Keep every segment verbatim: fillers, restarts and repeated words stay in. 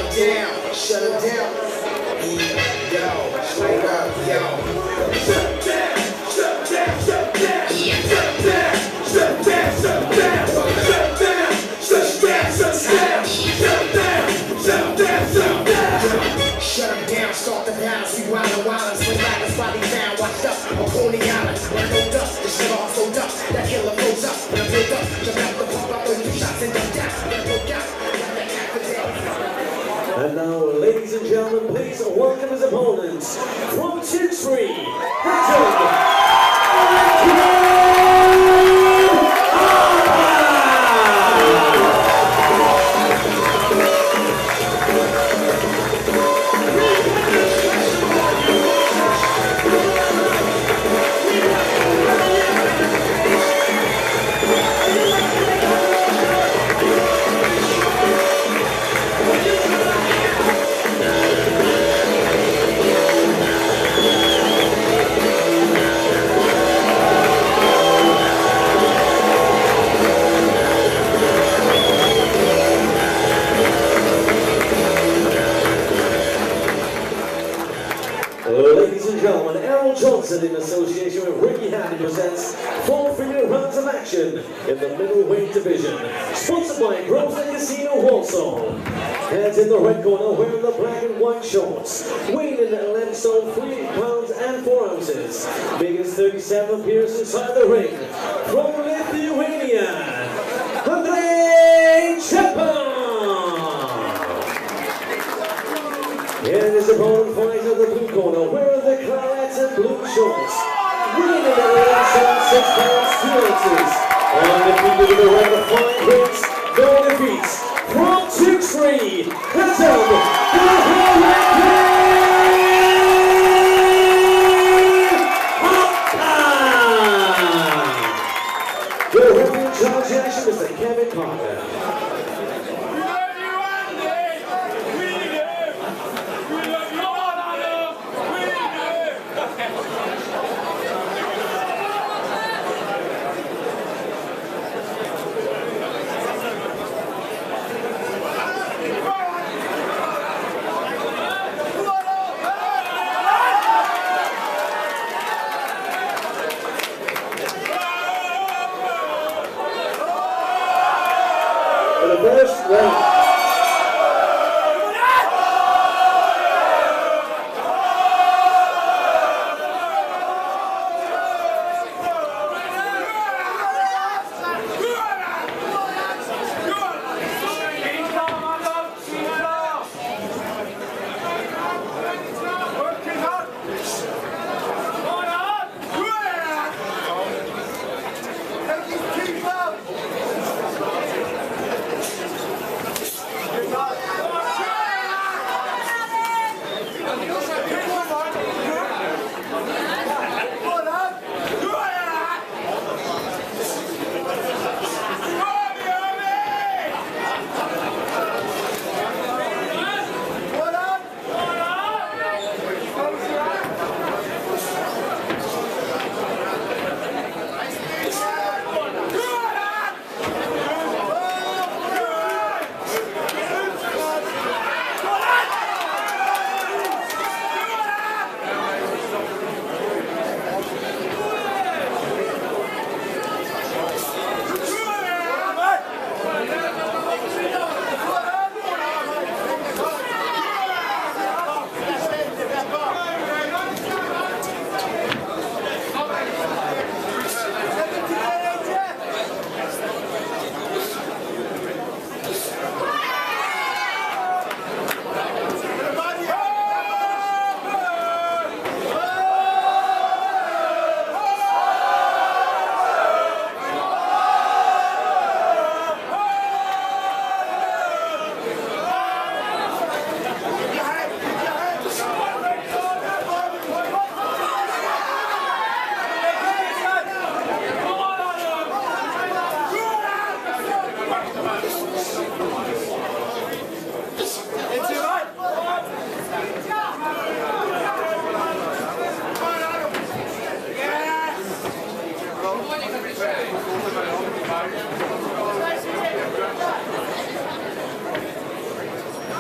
it down, shut it down. Yo, straight up, yo. Shut down, shut down, shut down. Shut down, shut down, shut down. Shut down, shut down, shut down. Shut down, shut down, shut down. Shut them down, start the balance. We wild and wild and swing like a body down. Washed up on Coney Island. When I rolled up, the shit all sold up. That killer goes up. When I build up, jump out the pump, I throw two shots and dump down. When I broke out, and now, ladies and gentlemen, please welcome his opponents from Tewkesbury, Hatton. In association with Ricky Hatton presents four figure rounds of action in the middleweight division. Sponsored by Grosvenor Casino Walsal. Heads in the red corner wearing the black and white shorts. Weighing in at eleven stone, three pounds and four ounces. Biggest thirty-seven appears inside the ring. From Lithuania, and his opponent fights at the blue corner, wearing the clarets and blue shorts. Winning in the eleven stone, six pounds, two ounces. Undefeated in the red of five wins, no defeats. From Tewkesbury, Hatton, the referee in charge action, Mister Kevin Parker.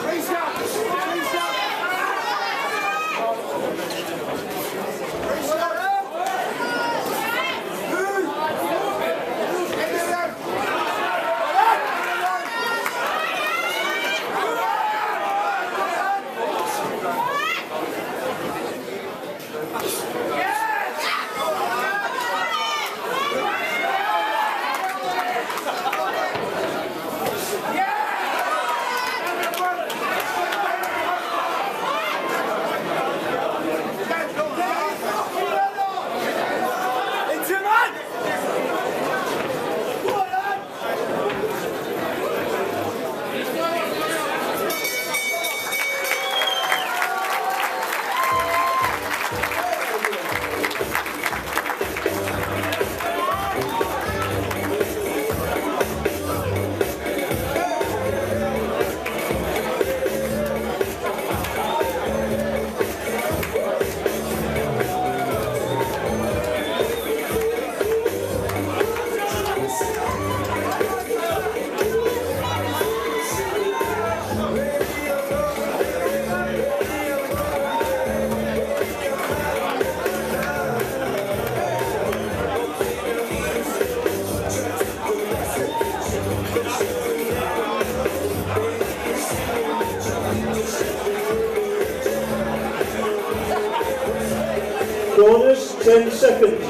Corners, ten seconds.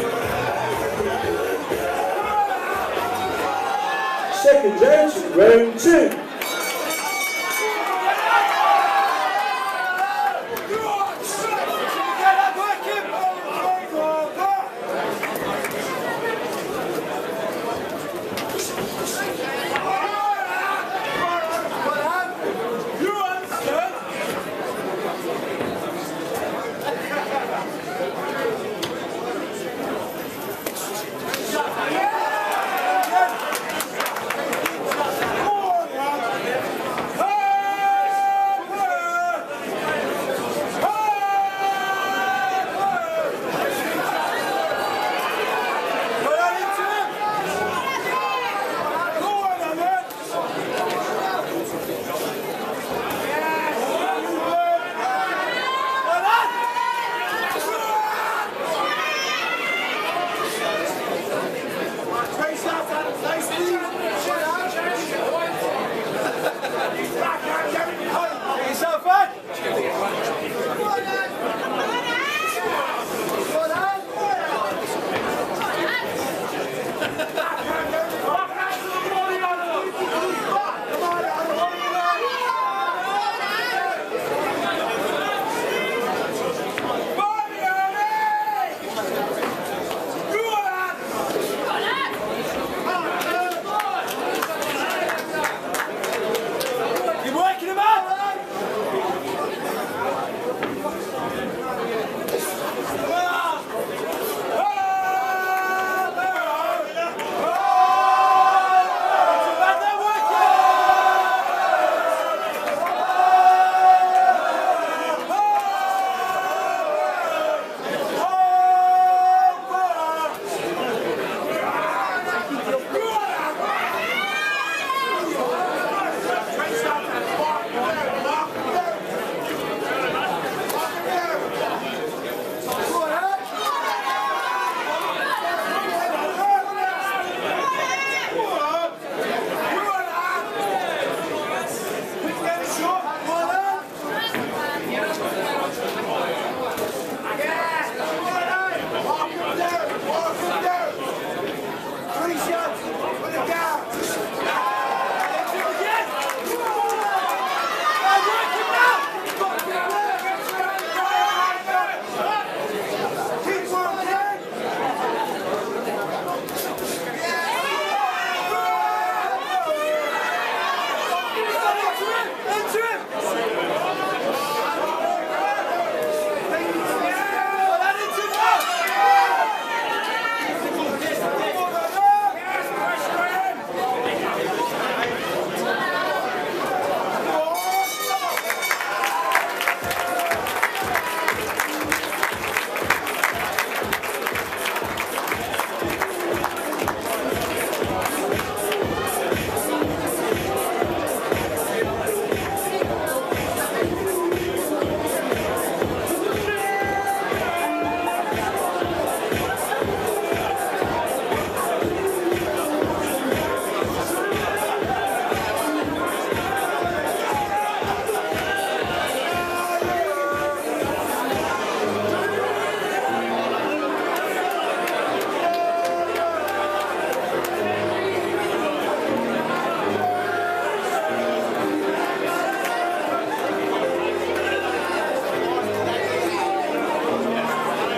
Seconds out, round two.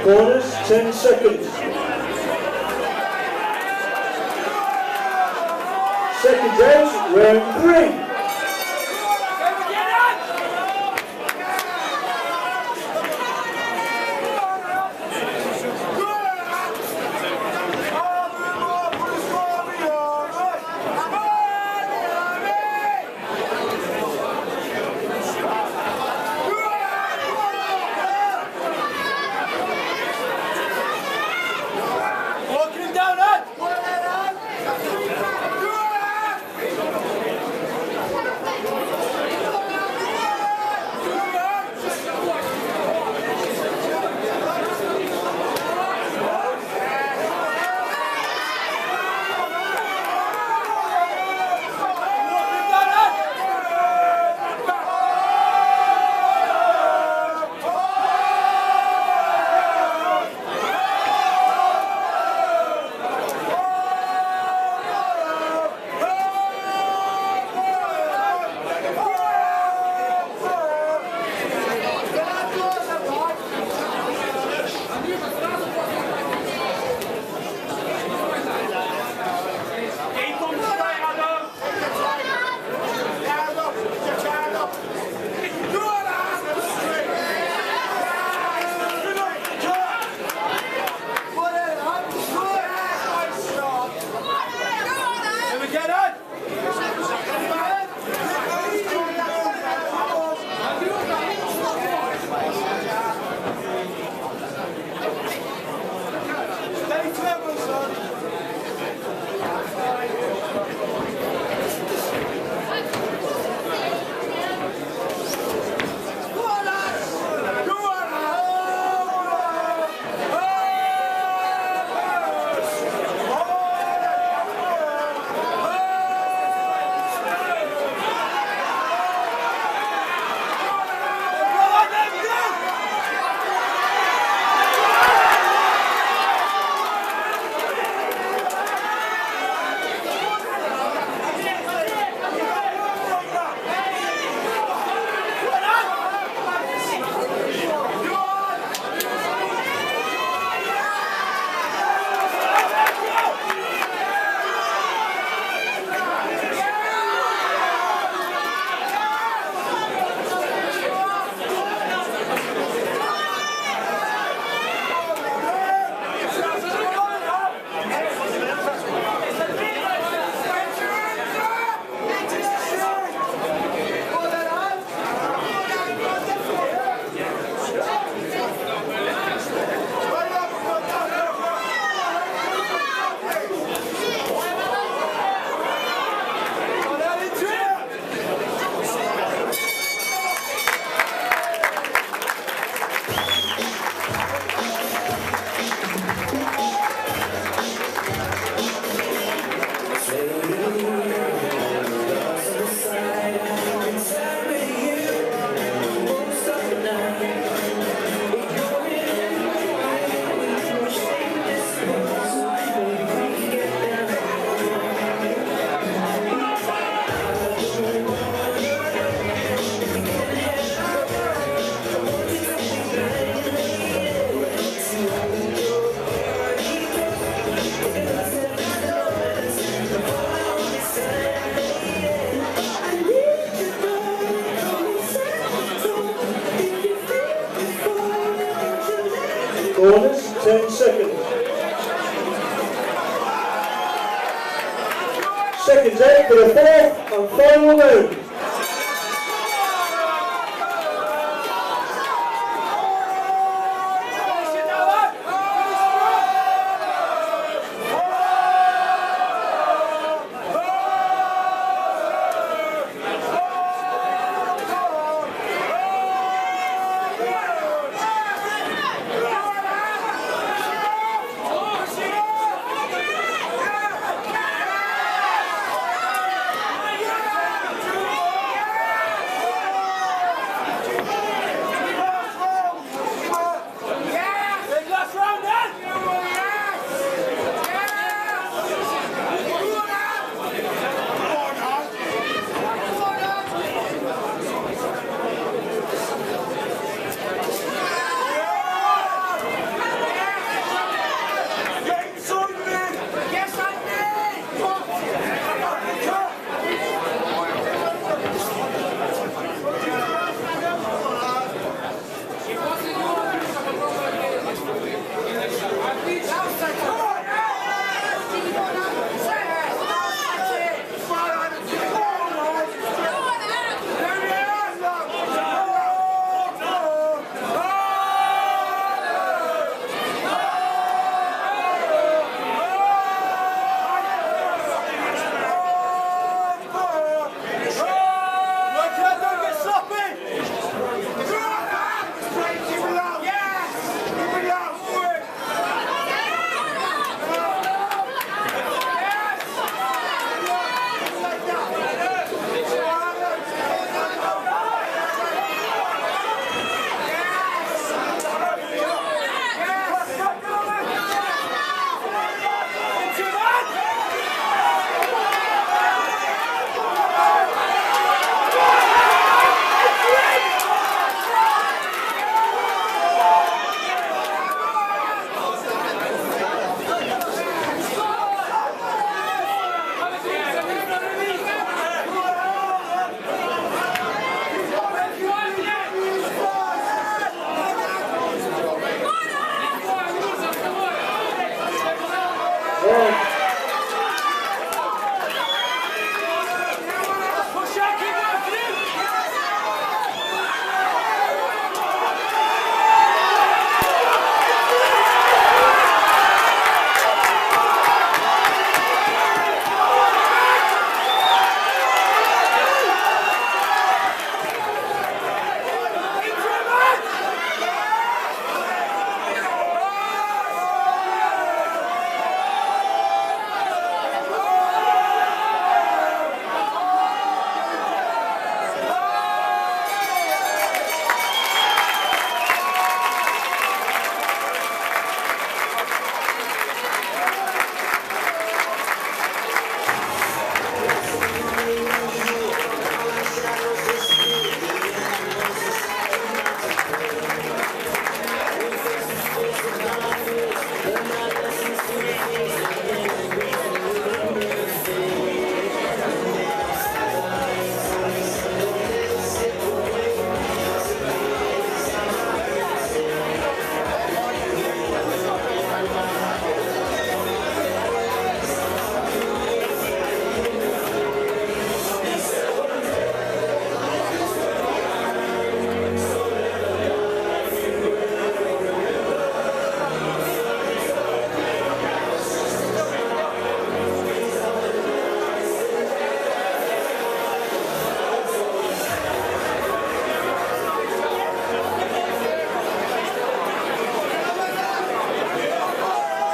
Corners, ten seconds. Seconds out, round three. Corners, ten seconds. Seconds out for the fourth and final round.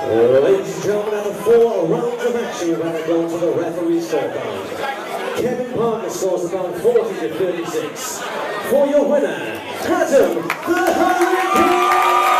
Ladies and gentlemen, after four rounds of action, we've had to go to the referee scorecard. Kevin Parker scores about forty to thirty-six. For your winner, Hatton, the Hurricane!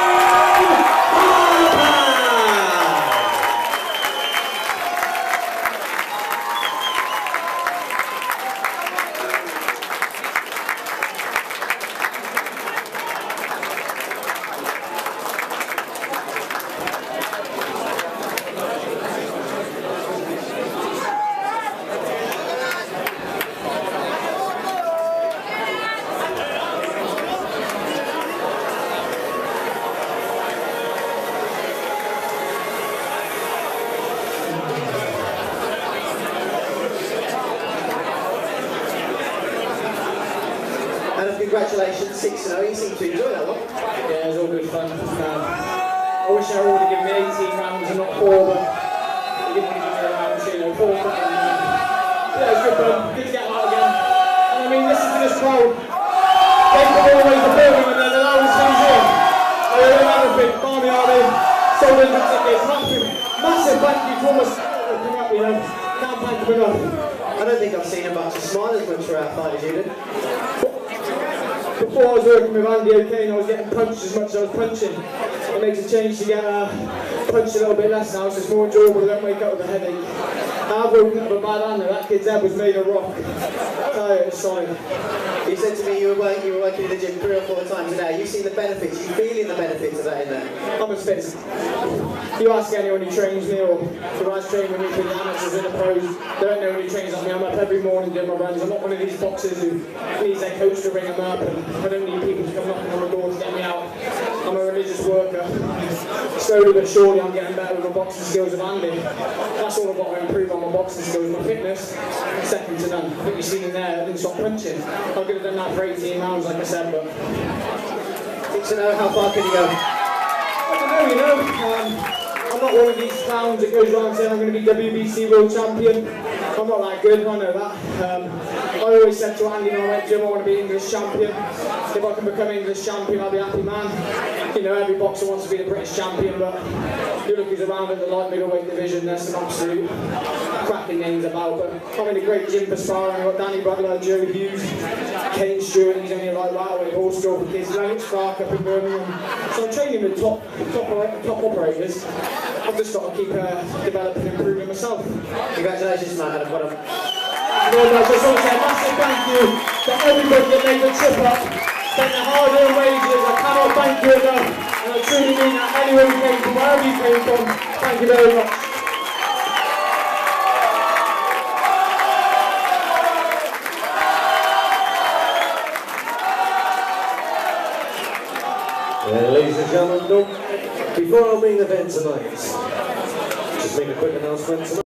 And congratulations, six and oh, you seem to enjoy that one. Yeah, it was all good fun. Um, I wish I would have given me eighteen rounds and not four, but they didn't give me a round, you know, four. But, um, yeah, it was good fun, good to get out again. And I mean, listen to this crowd. They come all the way to Birmingham and then allow us things in. I really everything, Barney Army, sold in the tickets, massive, massive thank you to all my support that come up, you know, can't thank them enough. I don't think I've seen a bunch of smilers when we're out fight as you did. Before I was working with Andy O'Kane, I was getting punched as much as I was punching. It makes a change to get uh, punched a little bit less now, so it's more enjoyable. I don't wake up with a headache. I've woken up with a bad hand, that kid's head was made of rock. I tell you, it's solid. You said to me you were, work, you were working in the gym three or four times a day. You've seen the benefits, you're feeling the benefits of that in there. I'm as fit as... You ask anyone who trains me, or who has trained with me for the amateurs and the pros, they don't know who trains like me. I'm up every morning doing my runs. I'm not one of these boxers who needs their coach to ring them up, and I don't need people to come knocking on the door to get me out. I'm a religious worker. Slowly but surely I'm getting better with my boxing skills of Andy. That's all I've got to improve on my boxing skills. My fitness, second to none. I think you've seen in there, I didn't stop punching. I could have done that for eighteen rounds, like I said, but... six and oh, how far can you go? I don't know, you know. Um, I'm not one of these clowns that goes around saying I'm going to be W B C World Champion. I'm not that good, I know that. Um, I always said to Andy when I went to him, I want to be English champion. If I can become English champion, I'll be a happy man. You know, every boxer wants to be the British champion, but you look who's around at the light middleweight division, there's some absolute cracking names about. But I'm in a great gym for sparring. I've got Danny Butler, Joe Hughes, Kane Stewart, he's only a light lightweight horse girl for kids, Lennox Clarke up in Birmingham. So I'm training with top, top, top operators. I've just got to keep uh, developing and improving myself. Congratulations, Matt. Adam. Well done. Thank you very much. I just want to say a massive thank you to everybody that made the trip up, spent the hard-earned wages. I cannot thank you enough, and I truly mean that. Anyone who came from wherever you came from, thank you very much. Well, ladies and gentlemen, before our main event tonight, just make a quick announcement tonight.